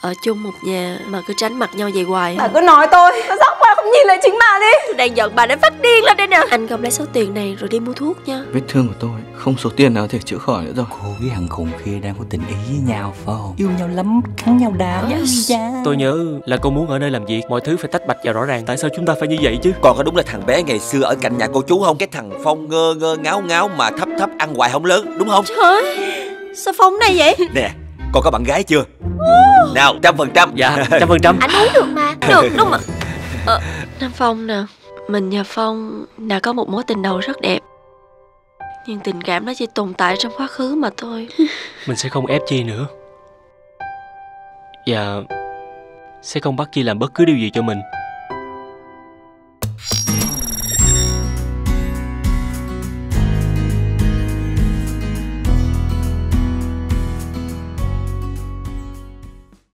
ở chung một nhà mà cứ tránh mặt nhau vậy hoài. Bà cứ nói tôi, nó dốc qua không nhìn lại chính bà đi. Tôi đang giận bà đến phát điên lên đây nè. Anh không lấy số tiền này rồi đi mua thuốc nha. Vết thương của tôi không số tiền nào có thể chữa khỏi nữa rồi. Cô với thằng khùng kia đang có tình ý với nhau phải không? Yêu nhau lắm, cắn nhau đau. Yes. Tôi nhớ là cô muốn ở nơi làm việc mọi thứ phải tách bạch và rõ ràng. Tại sao chúng ta phải như vậy chứ? Còn có đúng là thằng bé ngày xưa ở cạnh nhà cô chú không? Cái thằng Phong ngơ ngơ ngáo ngáo mà thấp thấp ăn hoài không lớn, đúng không? Trời, sao Phong này vậy? Nè, con có bạn gái chưa? Nào, 100%. Dạ, 100%. Anh uống được mà. Được, đúng mà. Nam Phong nè, mình và Phong đã có một mối tình đầu rất đẹp. Nhưng tình cảm nó chỉ tồn tại trong quá khứ mà thôi. Mình sẽ không ép Chi nữa. Và sẽ không bắt Chi làm bất cứ điều gì cho mình.